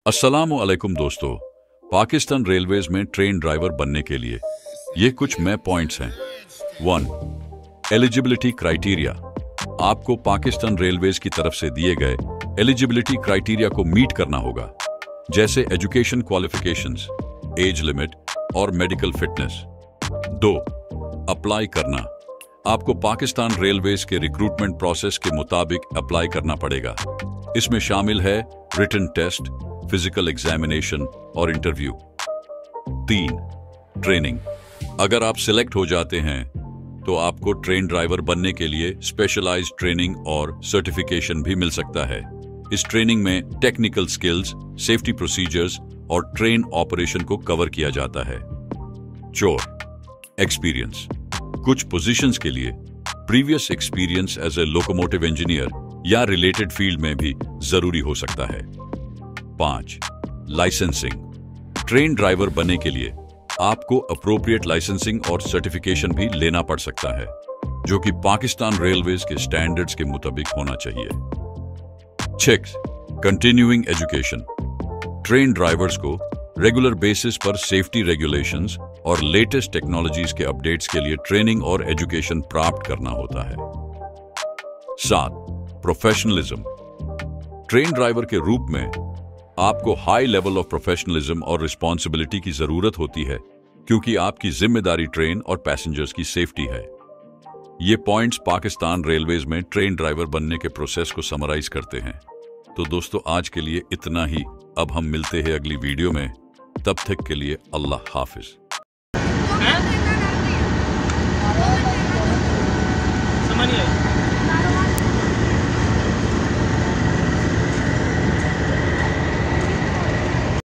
अस्सलामु अलैकुम दोस्तों, पाकिस्तान रेलवेज में ट्रेन ड्राइवर बनने के लिए ये कुछ मैं पॉइंट्स हैं। 1. Eligibility criteria. आपको पाकिस्तान रेलवेज की तरफ से दिए गए एलिजिबिलिटी क्राइटेरिया को मीट करना होगा, जैसे एजुकेशन क्वालिफिकेशंस, एज लिमिट और मेडिकल फिटनेस। 2. अप्लाई करना। आपको पाकिस्तान रेलवेज के रिक्रूटमेंट प्रोसेस के मुताबिक अप्लाई करना पड़ेगा। इसमें शामिल है रिटन टेस्ट, फिजिकल एग्जामिनेशन और इंटरव्यू। 3. ट्रेनिंग। अगर आप सिलेक्ट हो जाते हैं तो आपको ट्रेन ड्राइवर बनने के लिए स्पेशलाइज्ड ट्रेनिंग और सर्टिफिकेशन भी मिल सकता है। इस ट्रेनिंग में टेक्निकल स्किल्स, सेफ्टी प्रोसीजर्स और ट्रेन ऑपरेशन को कवर किया जाता है। 4. एक्सपीरियंस। कुछ पोजीशंस के लिए previous experience as a locomotive engineer या रिलेटेड फील्ड में भी जरूरी हो सकता है। 5. लाइसेंसिंग। ट्रेन ड्राइवर बनने के लिए आपको अप्रोप्रिएट लाइसेंसिंग और सर्टिफिकेशन भी लेना पड़ सकता है, जो कि पाकिस्तान रेलवेज के स्टैंडर्ड्स के मुताबिक होना चाहिए। 6. Continuing education. ट्रेन ड्राइवर्स को रेगुलर बेसिस पर सेफ्टी रेगुलेशंस और लेटेस्ट टेक्नोलॉजीज के अपडेट्स के लिए ट्रेनिंग और एजुकेशन प्राप्त करना होता है। 7. प्रोफेशनलिज्म। ट्रेन ड्राइवर के रूप में आपको हाई लेवल ऑफ प्रोफेशनलिज्म और रिस्पॉन्सिबिलिटी की जरूरत होती है, क्योंकि आपकी जिम्मेदारी ट्रेन और पैसेंजर्स की सेफ्टी है। ये पॉइंट्स पाकिस्तान रेलवेज में ट्रेन ड्राइवर बनने के प्रोसेस को समराइज करते हैं। तो दोस्तों, आज के लिए इतना ही। अब हम मिलते हैं अगली वीडियो में। तब तक के लिए अल्लाह हाफिज। समझ नहीं आई।